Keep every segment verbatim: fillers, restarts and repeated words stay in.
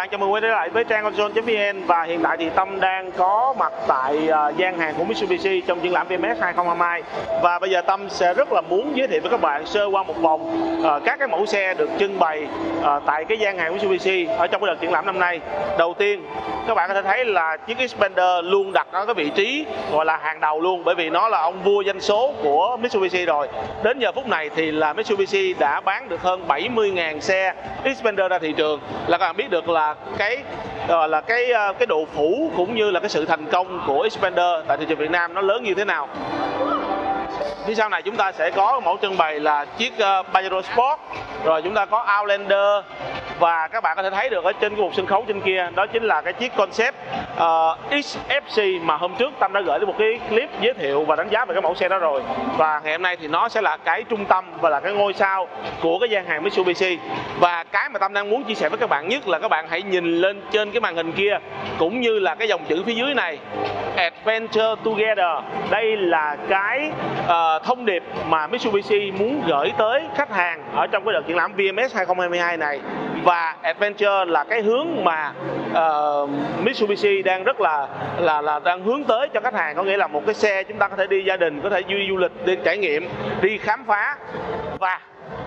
bạn, chào mừng quay trở lại với trang auto chấm vn. Và hiện tại thì Tâm đang có mặt tại uh, gian hàng của Mitsubishi trong triển lãm bê em ét hai không hai hai. Và bây giờ Tâm sẽ rất là muốn giới thiệu với các bạn sơ qua một vòng uh, các cái mẫu xe được trưng bày uh, tại cái gian hàng Mitsubishi ở trong cái đợt triển lãm năm nay. Đầu tiên, các bạn có thể thấy là chiếc Xpander luôn đặt ở cái vị trí gọi là hàng đầu luôn, bởi vì nó là ông vua doanh số của Mitsubishi rồi. Đến giờ phút này thì là Mitsubishi đã bán được hơn bảy mươi nghìn xe Xpander ra thị trường, là các bạn biết được là cái uh, là cái uh, cái độ phủ cũng như là cái sự thành công của Xpander tại thị trường Việt Nam nó lớn như thế nào. Phía sau này chúng ta sẽ có mẫu trưng bày là chiếc uh, Pajero Sport, rồi chúng ta có Outlander, và các bạn có thể thấy được ở trên cái một sân khấu trên kia, đó chính là cái chiếc concept uh, X F C mà hôm trước Tâm đã gửi đến một cái clip giới thiệu và đánh giá về cái mẫu xe đó rồi. Và ngày hôm nay thì nó sẽ là cái trung tâm và là cái ngôi sao của cái gian hàng Mitsubishi. Và cái mà Tâm đang muốn chia sẻ với các bạn nhất là các bạn hãy nhìn lên trên cái màn hình kia, cũng như là cái dòng chữ phía dưới này, Adventure Together. Đây là cái uh, thông điệp mà Mitsubishi muốn gửi tới khách hàng ở trong cái đợt triển lãm bê em ét hai không hai hai này. Và Adventure là cái hướng mà uh, Mitsubishi đang rất là là là đang hướng tới cho khách hàng, có nghĩa là một cái xe chúng ta có thể đi gia đình, có thể đi du lịch, đi trải nghiệm, đi khám phá. Và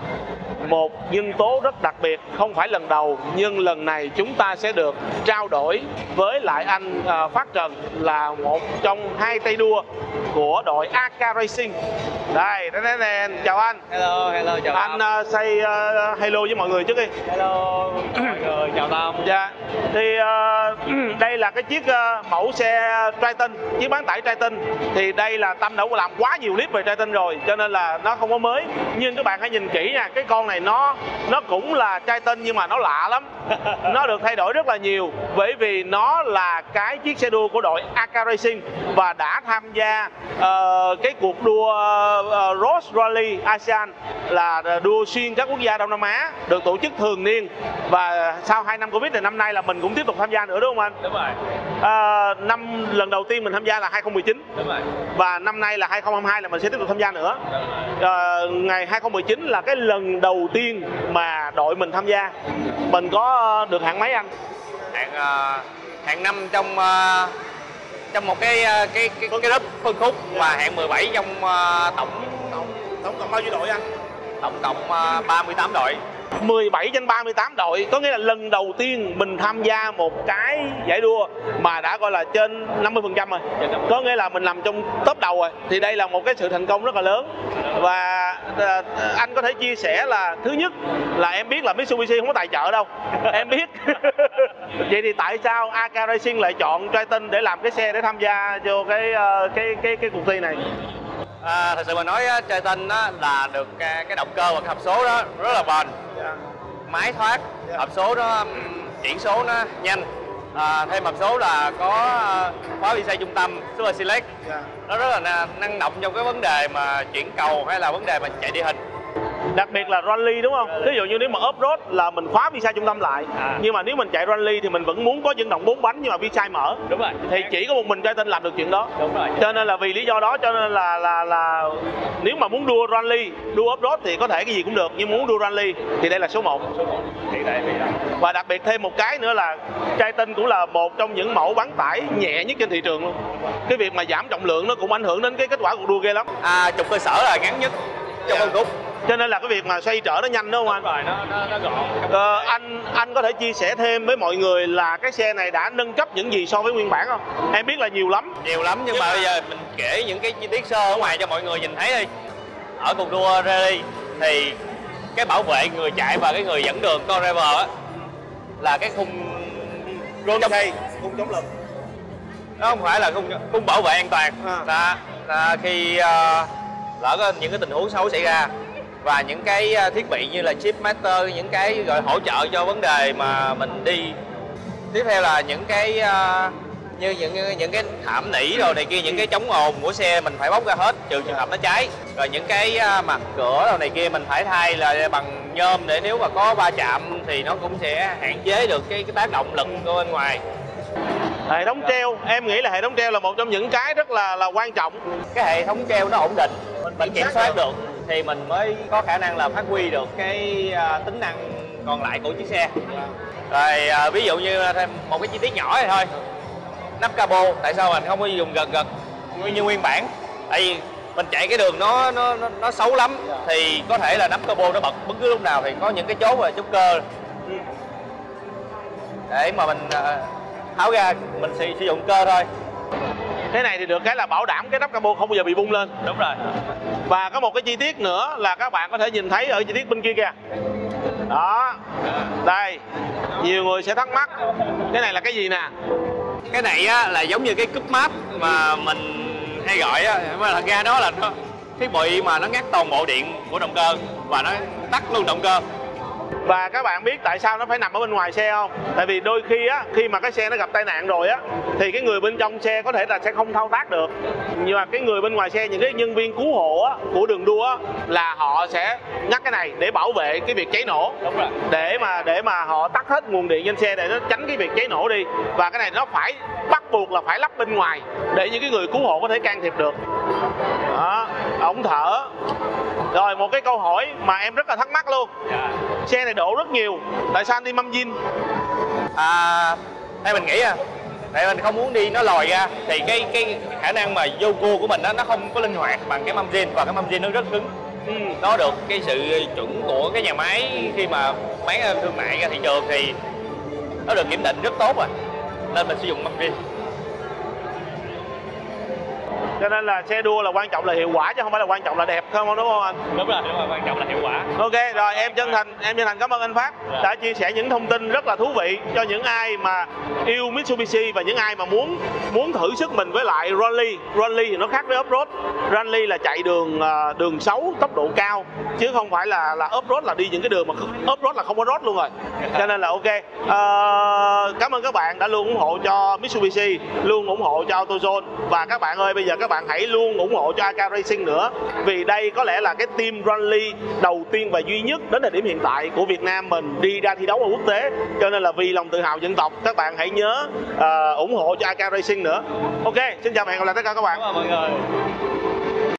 một nhân tố rất đặc biệt, không phải lần đầu nhưng lần này chúng ta sẽ được trao đổi với lại anh uh, Phát Trần, là một trong hai tay đua của đội a ca Racing. Đây, đây, đây, đây. Chào anh. Hello, hello, chào anh. Anh uh, say uh, hello với mọi người trước đi. Hello mọi người, chào Tâm. Dạ. Thì uh, đây là cái chiếc uh, mẫu xe Triton, chiếc bán tải Triton. Thì đây là Tâm đã làm quá nhiều clip về Triton rồi, cho nên là nó không có mới. Nhưng các bạn hãy nhìn kỹ nha, cái con này nó nó cũng là Triton nhưng mà nó lạ lắm. Nó được thay đổi rất là nhiều, bởi vì nó là cái chiếc xe đua của đội a ca Racing và đã tham gia uh, cái cuộc đua uh, Road Rally a sê an, là đua xuyên các quốc gia Đông Nam Á, được tổ chức thường niên. Và sau hai năm Covid thì năm nay là mình cũng tiếp tục tham gia nữa, đúng không anh? Đúng rồi. Uh, năm lần đầu tiên mình tham gia là hai không một chín. Đúng rồi. Và năm nay là hai không hai hai là mình sẽ tiếp tục tham gia nữa. Uh, ngày hai không một chín là cái lần đầu tiên mà đội mình tham gia. Mình có được hạng mấy anh? Hạng uh, hạng năm trong uh, trong một cái uh, cái cái cái group phân khúc, và hạng mười bảy trong uh, tổng tổng tổng cộng bao nhiêu đội anh? Tổng cộng uh, ba mươi tám đội. mười bảy trên ba mươi tám đội, có nghĩa là lần đầu tiên mình tham gia một cái giải đua mà đã gọi là trên năm mươi phần trăm rồi, có nghĩa là mình nằm trong top đầu rồi. Thì đây là một cái sự thành công rất là lớn. Và à, anh có thể chia sẻ là thứ nhất là em biết là Mitsubishi không có tài trợ đâu, em biết. Vậy thì tại sao a ca Racing lại chọn Triton để làm cái xe để tham gia vô cái cái cái cái cuộc thi này? À, thật sự mà nói Triton đó là được cái, cái động cơ và cái hộp số đó rất là bền, yeah. Máy thoát, yeah. Hộp số đó chuyển số nó nhanh, à, thêm hộp số là có khóa vi xe trung tâm Super Select, yeah. Nó rất là năng động trong cái vấn đề mà chuyển cầu hay là vấn đề mà chạy địa hình. Đặc biệt là rally, đúng không? Ví dụ như nếu mà off-road là mình khóa vi sai trung tâm lại, à. Nhưng mà nếu mình chạy rally thì mình vẫn muốn có dẫn động bốn bánh nhưng mà vi sai mở. Đúng rồi. Thì chỉ có một mình Triton làm được chuyện đó. Đúng rồi. Cho nên là vì lý do đó cho nên là là là nếu mà muốn đua rally, đua off-road thì có thể cái gì cũng được, nhưng muốn đua rally thì đây là số một. Số một. Thì đây thì đó. Và đặc biệt thêm một cái nữa là Triton cũng là một trong những mẫu bán tải nhẹ nhất trên thị trường luôn. Cái việc mà giảm trọng lượng nó cũng ảnh hưởng đến cái kết quả cuộc đua ghê lắm. À, trục cơ sở là ngắn nhất trong phân khúc. Cho nên là cái việc mà xoay trở nó nhanh, đúng không anh? Đúng rồi, nó, nó, nó gọn. Ờ, anh anh có thể chia sẻ thêm với mọi người là cái xe này đã nâng cấp những gì so với nguyên bản không? Em biết là nhiều lắm. Nhiều lắm, nhưng, nhưng mà bây giờ mình kể những cái chi tiết sơ ở ngoài cho mọi người nhìn thấy đi. Ở cuộc đua rally thì cái bảo vệ người chạy và cái người dẫn đường con driver á là cái khung Roll shade, khung chống lực. Nó không phải là khung khung bảo vệ an toàn. À. Là, là khi uh, lỡ có những cái tình huống xấu xảy ra, và những cái thiết bị như là chip master, những cái gọi hỗ trợ cho vấn đề mà mình đi. Tiếp theo là những cái uh, như những những cái thảm nỉ rồi này kia, những cái chống ồn của xe mình phải bóc ra hết trừ trường hợp nó cháy. Rồi những cái uh, mặt cửa rồi này kia mình phải thay là bằng nhôm, để nếu mà có va chạm thì nó cũng sẽ hạn chế được cái, cái tác động lực của bên ngoài. Hệ thống treo, em nghĩ là hệ thống treo là một trong những cái rất là là quan trọng. Cái hệ thống treo nó ổn định, mình kiểm soát được thì mình mới có khả năng là phát huy được cái uh, tính năng còn lại của chiếc xe. Rồi à, ví dụ như thêm một cái chi tiết nhỏ này thôi, nắp cabo tại sao mình không có dùng gật gật như nguyên bản? Tại vì mình chạy cái đường nó nó nó, nó xấu lắm thì có thể là nắp cabo nó bật bất cứ lúc nào, thì có những cái chốt là chốt cơ để mà mình à, tháo ra mình sử, sử dụng cơ thôi. Cái này thì được cái là bảo đảm cái nắp cabo không bao giờ bị bung lên. Đúng rồi. Và có một cái chi tiết nữa là các bạn có thể nhìn thấy ở chi tiết bên kia kìa. Đó. Đây. Nhiều người sẽ thắc mắc cái này là cái gì nè? Cái này á là giống như cái cúp map mà mình hay gọi á, mà thật ra đó là nó thiết bị mà nó ngắt toàn bộ điện của động cơ và nó tắt luôn động cơ. Và các bạn biết tại sao nó phải nằm ở bên ngoài xe không? Tại vì đôi khi á, khi mà cái xe nó gặp tai nạn rồi á, thì cái người bên trong xe có thể là sẽ không thao tác được. Nhưng mà cái người bên ngoài xe, những cái nhân viên cứu hộ á, của đường đua á, là họ sẽ ngắt cái này để bảo vệ cái việc cháy nổ. Đúng rồi. Để mà để mà họ tắt hết nguồn điện trên xe để nó tránh cái việc cháy nổ đi. Và cái này nó phải bắt buộc là phải lắp bên ngoài để những cái người cứu hộ có thể can thiệp được. Đó, ống thở. Rồi một cái câu hỏi mà em rất là thắc mắc luôn. Dạ. Xe này đổ rất nhiều, tại sao anh đi mâm zin? À, theo mình nghĩ à, tại mình không muốn đi nó lòi ra thì cái cái khả năng mà vô cua của mình đó, nó không có linh hoạt bằng cái mâm zin, và cái mâm zin nó rất cứng. Ừ. Nó được cái sự chuẩn của cái nhà máy khi mà bán thương mại ra thị trường thì nó được kiểm định rất tốt rồi, nên mình sử dụng mâm zin. Cho nên là xe đua là quan trọng là hiệu quả chứ không phải là quan trọng là đẹp không, đúng không anh? Đúng rồi, đúng rồi, quan trọng là hiệu quả. Ok, rồi em chân thành, em chân thành cảm ơn anh Phát Dạ. đã chia sẻ những thông tin rất là thú vị cho những ai mà yêu Mitsubishi và những ai mà muốn muốn thử sức mình với lại rally. Rally thì nó khác với off-road. Rally là chạy đường đường xấu, tốc độ cao, chứ không phải là là off-road là đi những cái đường mà off-road là không có road luôn rồi. Cho nên là ok. À, cảm ơn các bạn đã luôn ủng hộ cho Mitsubishi, luôn ủng hộ cho AutoZone, và các bạn ơi bây giờ các bạn hãy luôn ủng hộ cho a ca Racing nữa, vì đây có lẽ là cái team rally đầu tiên và duy nhất đến thời điểm hiện tại của Việt Nam mình đi ra thi đấu ở quốc tế. Cho nên là vì lòng tự hào dân tộc, các bạn hãy nhớ uh, ủng hộ cho a ca Racing nữa. Ok, xin chào và hẹn gặp lại tất cả các bạn. Cảm ơn mọi người.